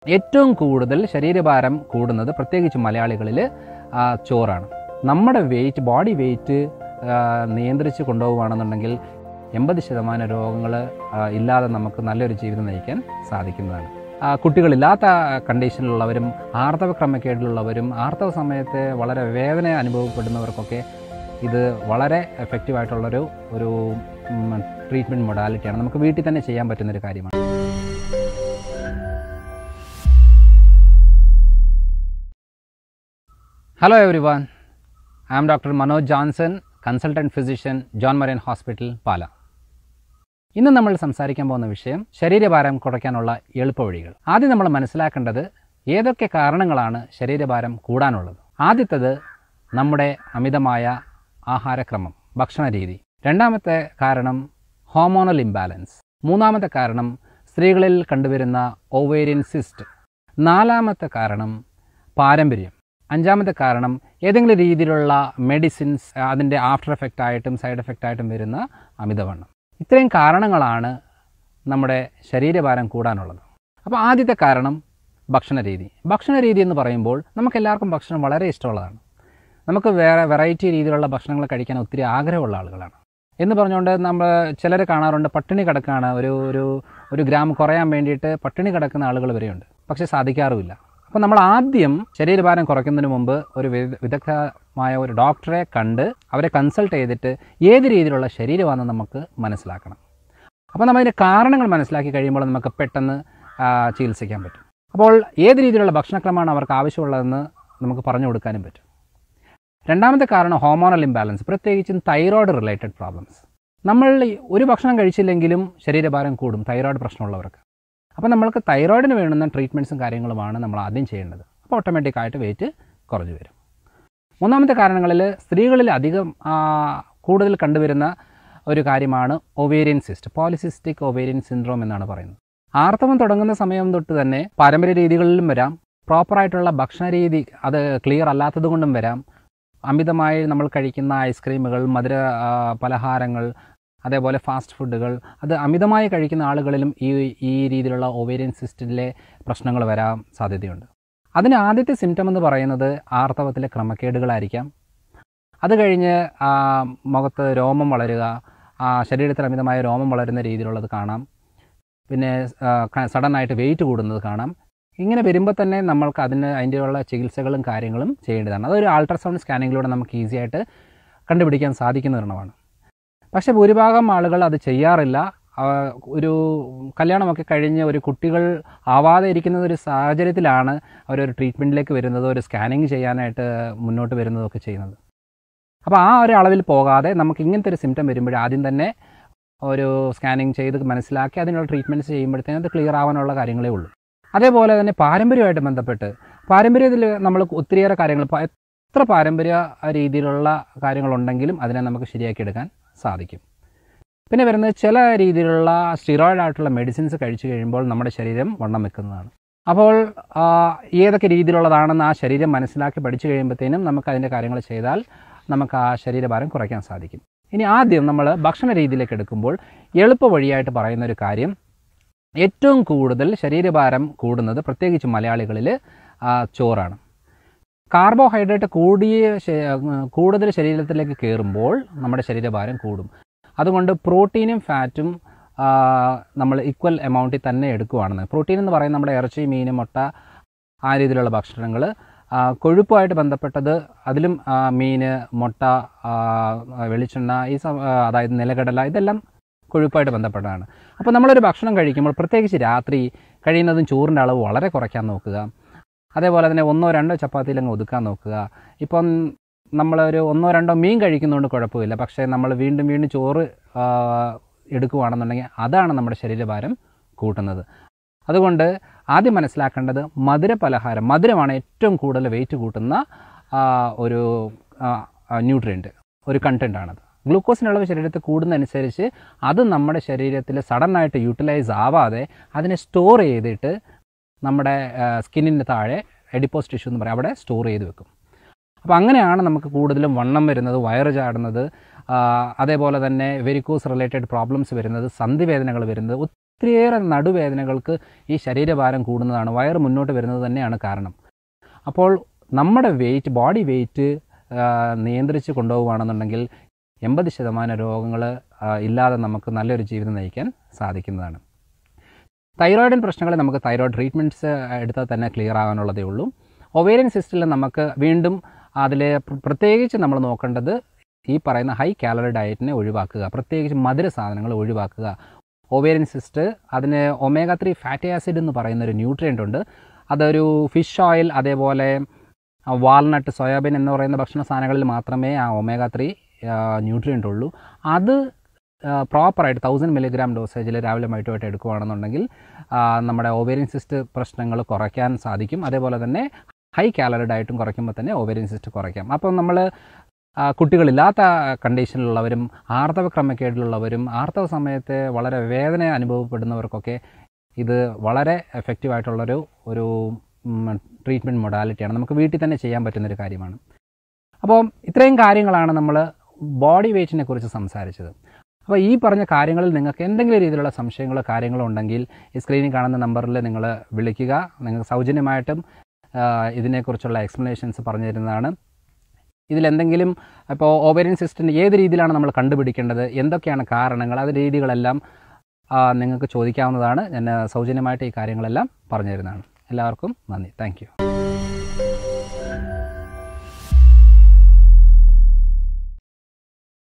ഏറ്റവും കൂടുതൽ ശരീരഭാരം കൂടുന്നത് പ്രത്യേകിച്ച് മലയാളികളിൽ ചോറാണ്. നമ്മുടെ ബോഡി വെയിറ്റ് നിയന്ത്രിച്ച് കൊണ്ടുപോവുകയാണെന്നുണ്ടെങ്കിൽ 80% രോഗങ്ങൾ ഇല്ലാതെ നമുക്ക് നല്ലൊരു ജീവിതം നയിക്കാൻ സാധിക്കുന്നതാണ്. കുട്ടികളില്ലാത്ത കണ്ടീഷനിലുള്ളവരും ആർത്തവ ക്രമക്കേടിലുള്ളവരും ആർത്തവ സമയത്ത് വളരെ വേദന അനുഭവപ്പെടുന്നവർക്കൊക്കെ ഇത് വളരെ എഫക്റ്റീവായിട്ടുള്ളൊരു ട്രീറ്റ്മെൻറ്റ് മൊഡാലിറ്റിയാണ്. നമുക്ക് വീട്ടിൽ തന്നെ ചെയ്യാൻ പറ്റുന്നൊരു കാര്യമാണ്. Hello everyone, I am Dr. Manoj Johnson, Consultant Physician, John Marion Hospital, Pala. ഇന്ന് നമ്മൾ സംസാരിക്കാൻ പോകുന്ന വിഷയം ശരീരഭാരം കുറയ്ക്കാനുള്ള എളുപ്പവഴികൾ. ആദ്യം നമ്മൾ മനസ്സിലാക്കേണ്ടത് ഏതൊക്കെ കാരണങ്ങളാണ് ശരീരഭാരം കൂടാനുള്ളത്. ആദ്യത്തേത് നമ്മുടെ അമിതമായ ആഹാരക്രമം, ഭക്ഷണരീതി. രണ്ടാമത്തെ കാരണം ഹോർമോണൽ ഇംബാലൻസ്. മൂന്നാമത്തെ കാരണം സ്ത്രീകളിൽ കണ്ടുവരുന്ന ഓവേറിയൻ സിസ്റ്റ്. നാലാമത്തെ കാരണം പാരമ്പര്യം. അഞ്ചാമത്തെ കാരണം ഏതെങ്കിലും രീതിയിലുള്ള മെഡിസിൻസ് അതിൻ്റെ ആഫ്റ്റർ എഫക്റ്റ് ആയിട്ടും സൈഡ് എഫക്റ്റ് ആയിട്ടും വരുന്ന അമിതവണ്ണം. ഇത്രയും കാരണങ്ങളാണ് നമ്മുടെ ശരീരഭാരം കൂടാനുള്ളത്. അപ്പോൾ ആദ്യത്തെ കാരണം ഭക്ഷണരീതി. ഭക്ഷണരീതി എന്ന് പറയുമ്പോൾ നമുക്കെല്ലാവർക്കും ഭക്ഷണം വളരെ ഇഷ്ടമുള്ളതാണ്. നമുക്ക് വെറൈറ്റി രീതിയിലുള്ള ഭക്ഷണങ്ങൾ കഴിക്കാൻ ഒത്തിരി ആഗ്രഹമുള്ള ആളുകളാണ്. എന്ന് പറഞ്ഞുകൊണ്ട് നമ്മൾ ചിലർ കാണാറുണ്ട് പട്ടിണി കിടക്കുകയാണ്, ഒരു ഗ്രാം കുറയാൻ വേണ്ടിയിട്ട് പട്ടിണി കിടക്കുന്ന ആളുകൾ വരെയുണ്ട്. പക്ഷേ സാധിക്കാറുമില്ല. അപ്പോൾ നമ്മൾ ആദ്യം ശരീരഭാരം കുറയ്ക്കുന്നതിന് മുമ്പ് ഒരു വിദഗ്ധമായ ഒരു ഡോക്ടറെ കണ്ട് അവരെ കൺസൾട്ട് ചെയ്തിട്ട് ഏത് രീതിയിലുള്ള ശരീരമാണെന്ന് നമുക്ക് മനസ്സിലാക്കണം. അപ്പോൾ നമ്മളതിൻ്റെ കാരണങ്ങൾ മനസ്സിലാക്കി കഴിയുമ്പോൾ നമുക്ക് പെട്ടെന്ന് ചികിത്സിക്കാൻ പറ്റും. അപ്പോൾ ഏത് രീതിയിലുള്ള ഭക്ഷണക്രമമാണ് അവർക്ക് ആവശ്യമുള്ളതെന്ന് നമുക്ക് പറഞ്ഞു കൊടുക്കാനും പറ്റും. രണ്ടാമത്തെ കാരണം ഹോർമോണൽ ഇംബാലൻസ്, പ്രത്യേകിച്ചും തൈറോയ്ഡ് റിലേറ്റഡ് പ്രോബ്ലംസ്. നമ്മൾ ഒരു ഭക്ഷണം കഴിച്ചില്ലെങ്കിലും ശരീരഭാരം കൂടും തൈറോയ്ഡ് പ്രശ്നമുള്ളവർക്ക്. അപ്പോൾ നമ്മൾക്ക് തൈറോയിഡിന് വേണ്ടുന്ന ട്രീറ്റ്മെൻറ്റ്സും കാര്യങ്ങളുമാണ് നമ്മൾ ആദ്യം ചെയ്യേണ്ടത്. അപ്പോൾ ഓട്ടോമാറ്റിക്കായിട്ട് വെയിറ്റ് കുറഞ്ഞു വരും. മൂന്നാമത്തെ കാരണങ്ങളിൽ സ്ത്രീകളിൽ കൂടുതൽ കണ്ടുവരുന്ന ഒരു കാര്യമാണ് ovarian cyst, polycystic ovarian syndrome എന്നാണ് പറയുന്നത്. ആർത്തവം തുടങ്ങുന്ന സമയം തൊട്ട് തന്നെ പാരമ്പര്യ രീതികളിലും വരാം, പ്രോപ്പറായിട്ടുള്ള ഭക്ഷണ രീതി അത് ക്ലിയർ അല്ലാത്തത് കൊണ്ടും വരാം, അമിതമായി നമ്മൾ കഴിക്കുന്ന ഐസ്ക്രീമുകൾ, മധുര പലഹാരങ്ങൾ, അതേപോലെ ഫാസ്റ്റ് ഫുഡുകൾ അത് അമിതമായി കഴിക്കുന്ന ആളുകളിലും ഈ രീതിയിലുള്ള ഓവേറിയൻ സിസ്റ്റിലെ പ്രശ്നങ്ങൾ വരാൻ സാധ്യതയുണ്ട്. അതിന് ആദ്യത്തെ സിംറ്റം എന്ന് പറയുന്നത് ആർത്തവത്തിലെ ക്രമക്കേടുകളായിരിക്കാം. അത് കഴിഞ്ഞ് മുഖത്ത് രോമം വളരുക, ശരീരത്തിൽ അമിതമായ രോമം വളരുന്ന രീതിയിലുള്ളത് കാണാം. പിന്നെ സഡനായിട്ട് വെയിറ്റ് കൂടുന്നത് കാണാം. ഇങ്ങനെ വരുമ്പോൾ തന്നെ നമ്മൾക്ക് അതിൻ്റെയുള്ള ചികിത്സകളും കാര്യങ്ങളും ചെയ്യേണ്ടതാണ്. അതൊരു അൾട്രാസൗണ്ട് സ്കാനിങ്ങിലൂടെ നമുക്ക് ഈസിയായിട്ട് കണ്ടുപിടിക്കാൻ സാധിക്കുന്ന ഒരെണ്ണമാണ്. പക്ഷേ ഭൂരിഭാഗം ആളുകൾ അത് ചെയ്യാറില്ല. ഒരു കല്യാണമൊക്കെ കഴിഞ്ഞ് ഒരു കുട്ടികൾ ആവാതെ ഇരിക്കുന്ന ഒരു സാഹചര്യത്തിലാണ് അവരൊരു ട്രീറ്റ്മെൻറ്റിലേക്ക് വരുന്നത്, ഒരു സ്കാനിങ് ചെയ്യാനായിട്ട് മുന്നോട്ട് വരുന്നതൊക്കെ ചെയ്യുന്നത്. അപ്പോൾ ആ ഒരു അളവിൽ പോകാതെ നമുക്ക് ഇങ്ങനത്തെ ഒരു സിംറ്റം വരുമ്പോൾ ആദ്യം തന്നെ ഒരു സ്കാനിങ് ചെയ്ത് മനസ്സിലാക്കി അതിനുള്ള ട്രീറ്റ്മെൻറ്റ്സ് ചെയ്യുമ്പോഴത്തേനും അത് ക്ലിയർ ആവാനുള്ള കാര്യങ്ങളേ ഉള്ളൂ. അതേപോലെ തന്നെ പാരമ്പര്യമായിട്ട് ബന്ധപ്പെട്ട് പാരമ്പര്യത്തിൽ നമ്മൾ ഒത്തിരിയേറെ കാര്യങ്ങൾ, എത്ര പാരമ്പര്യ രീതിയിലുള്ള കാര്യങ്ങളുണ്ടെങ്കിലും അതിനെ നമുക്ക് ശരിയാക്കിയെടുക്കാൻ സാധിക്കും. പിന്നെ വരുന്നത് ചില രീതിയിലുള്ള സ്റ്റിറോയിഡ് ആയിട്ടുള്ള മെഡിസിൻസ് കഴിച്ചു കഴിയുമ്പോൾ നമ്മുടെ ശരീരം വണ്ണം വെക്കുന്നതാണ്. അപ്പോൾ ഏതൊക്കെ രീതിയിലുള്ളതാണെന്ന് ആ ശരീരം മനസ്സിലാക്കി പഠിച്ചു കഴിയുമ്പോഴത്തേനും നമുക്ക് അതിൻ്റെ കാര്യങ്ങൾ ചെയ്താൽ നമുക്ക് ആ ശരീരഭാരം കുറയ്ക്കാൻ സാധിക്കും. ഇനി ആദ്യം നമ്മൾ ഭക്ഷണ രീതിയിലേക്ക് എടുക്കുമ്പോൾ എളുപ്പ വഴിയായിട്ട് പറയുന്നൊരു കാര്യം, ഏറ്റവും കൂടുതൽ ശരീരഭാരം കൂടുന്നത് പ്രത്യേകിച്ച് മലയാളികളിൽ ചോറാണ്. കാർബോഹൈഡ്രേറ്റ് കൂടുതൽ ശരീരത്തിലേക്ക് കയറുമ്പോൾ നമ്മുടെ ശരീരഭാരം കൂടും. അതുകൊണ്ട് പ്രോട്ടീനും ഫാറ്റും നമ്മൾ ഈക്വൽ എമൗണ്ടിൽ തന്നെ എടുക്കുകയാണെന്ന്. പ്രോട്ടീൻ എന്ന് പറയുന്നത് നമ്മുടെ ഇറച്ചി, മീൻ, മുട്ട ആ രീതിയിലുള്ള ഭക്ഷണങ്ങൾ. കൊഴുപ്പുമായിട്ട് ബന്ധപ്പെട്ടത് അതിലും മീൻ, മുട്ട, വെളിച്ചെണ്ണ, അതായത് നിലക്കടല, ഇതെല്ലാം കൊഴുപ്പായിട്ട് ബന്ധപ്പെട്ടതാണ്. അപ്പോൾ നമ്മളൊരു ഭക്ഷണം കഴിക്കുമ്പോൾ പ്രത്യേകിച്ച് രാത്രി കഴിയുന്നതും ചോറിൻ്റെ അളവ് വളരെ കുറയ്ക്കാൻ നോക്കുക. അതേപോലെ തന്നെ 1-2 ചപ്പാത്തിയിലങ്ങ് ഒതുക്കാൻ നോക്കുക. ഇപ്പം നമ്മളൊരു 1-2 മീൻ കഴിക്കുന്നതുകൊണ്ട് കുഴപ്പമില്ല. പക്ഷേ നമ്മൾ വീണ്ടും ചോറ് എടുക്കുകയാണെന്നുണ്ടെങ്കിൽ അതാണ് നമ്മുടെ ശരീരഭാരം കൂട്ടുന്നത്. അതുകൊണ്ട് ആദ്യം മനസ്സിലാക്കേണ്ടത് മധുരമാണ് ഏറ്റവും കൂടുതൽ വെയിറ്റ് കൂട്ടുന്ന ഒരു ന്യൂട്രിയൻ്റ്, ഒരു കണ്ടൻ്റാണത്. ഗ്ലൂക്കോസിൻ്റെ അളവ് ശരീരത്തിൽ കൂടുന്നതനുസരിച്ച് അത് നമ്മുടെ ശരീരത്തിൽ സഡനായിട്ട് യൂട്ടിലൈസ് ആവാതെ അതിനെ സ്റ്റോർ ചെയ്തിട്ട് നമ്മുടെ സ്കിന്നിന് താഴെ എഡിപ്പോസ് ടിഷ്യൂ എന്ന് പറയും, അവിടെ സ്റ്റോർ ചെയ്ത് വെക്കും. അപ്പോൾ അങ്ങനെയാണ് നമുക്ക് കൂടുതലും വണ്ണം വരുന്നത്, വയറ് ചാടുന്നത്, അതേപോലെ തന്നെ വെരിക്കോസ് റിലേറ്റഡ് പ്രോബ്ലംസ് വരുന്നത്, സന്ധിവേദനകൾ വരുന്നത്, ഒത്തിരിയേറെ നടുവേദനകൾക്ക് ഈ ശരീരഭാരം കൂടുന്നതാണ്, വയറ് മുന്നോട്ട് വരുന്നത് തന്നെയാണ് കാരണം. അപ്പോൾ നമ്മുടെ ബോഡി വെയ്റ്റ് നിയന്ത്രിച്ച് കൊണ്ടുപോവുകയാണെന്നുണ്ടെങ്കിൽ 80% രോഗങ്ങൾ ഇല്ലാതെ നമുക്ക് നല്ലൊരു ജീവിതം നയിക്കാൻ സാധിക്കുന്നതാണ്. തൈറോയിഡിൻ്റെ പ്രശ്നങ്ങൾ നമുക്ക് തൈറോയിഡ് ട്രീറ്റ്മെൻറ്റ്സ് എടുത്താൽ തന്നെ ക്ലിയർ ആകാനുള്ളതേ ഉള്ളൂ. ഒവേറിയൻ സിസ്റ്റിൽ നമുക്ക് വീണ്ടും അതിൽ പ്രത്യേകിച്ച് നമ്മൾ നോക്കേണ്ടത് ഈ പറയുന്ന ഹൈ കാലറി ഡയറ്റിനെ ഒഴിവാക്കുക, പ്രത്യേകിച്ച് മധുര സാധനങ്ങൾ ഒഴിവാക്കുക. ഒവേറിയൻ സിസ്റ്റ് അതിന് omega-3 ഫാറ്റി ആസിഡ് എന്ന് പറയുന്നൊരു ന്യൂട്രിയൻ്റ് ഉണ്ട്. അതൊരു ഫിഷ് ഓയിൽ, അതേപോലെ വാൾനട്ട്, സോയാബീൻ എന്ന് പറയുന്ന ഭക്ഷണ സാധനങ്ങളിൽ മാത്രമേ ആ omega-3 ന്യൂട്രിയൻ്റ് ഉള്ളൂ. അത് പ്രോപ്പറായിട്ട് 1000 mg ഡോസേജിൽ രാവിലെ വൈകിട്ടുമായിട്ട് എടുക്കുകയാണെന്നുണ്ടെങ്കിൽ നമ്മുടെ ഒവേറിയൻ സിസ്റ്റ് പ്രശ്നങ്ങൾ കുറയ്ക്കാൻ സാധിക്കും. അതേപോലെ തന്നെ ഹൈ കാലറി ഡയറ്റും കുറയ്ക്കുമ്പോൾ തന്നെ ഒവേറിയൻ സിസ്റ്റ് കുറയ്ക്കാം. അപ്പം നമ്മൾ കുട്ടികളില്ലാത്ത കണ്ടീഷനിലുള്ളവരും ആർത്തവ ക്രമക്കേടിലുള്ളവരും ആർത്തവ സമയത്ത് വളരെ വേദന അനുഭവപ്പെടുന്നവർക്കൊക്കെ ഇത് വളരെ എഫക്റ്റീവായിട്ടുള്ളൊരു ട്രീറ്റ്മെൻറ്റ് മൊഡാലിറ്റിയാണ്. നമുക്ക് വീട്ടിൽ തന്നെ ചെയ്യാൻ പറ്റുന്നൊരു കാര്യമാണ്. അപ്പോൾ ഇത്രയും കാര്യങ്ങളാണ് നമ്മൾ ബോഡി വെയ്റ്റിനെ കുറിച്ച് സംസാരിച്ചത്. അപ്പോൾ ഈ പറഞ്ഞ കാര്യങ്ങളിൽ നിങ്ങൾക്ക് എന്തെങ്കിലും രീതിയിലുള്ള സംശയങ്ങളോ കാര്യങ്ങളോ ഉണ്ടെങ്കിൽ ഈ സ്ക്രീനിൽ കാണുന്ന നമ്പറിൽ നിങ്ങൾ വിളിക്കുക. നിങ്ങൾക്ക് സൗജന്യമായിട്ടും ഇതിനെക്കുറിച്ചുള്ള എക്സ്പ്ലനേഷൻസ് പറഞ്ഞു തരുന്നതാണ്. ഇതിലെന്തെങ്കിലും ഇപ്പോൾ ഓവേറിയൻ സിസ്റ്റിൻ്റെ ഏത് രീതിയിലാണ് നമ്മൾ കണ്ടുപിടിക്കേണ്ടത്, എന്തൊക്കെയാണ് കാരണങ്ങൾ, അത് രീതികളെല്ലാം നിങ്ങൾക്ക് ചോദിക്കാവുന്നതാണ്. ഞാൻ സൗജന്യമായിട്ട് ഈ കാര്യങ്ങളെല്ലാം പറഞ്ഞു തരുന്നതാണ്. എല്ലാവർക്കും നന്ദി. Thank U.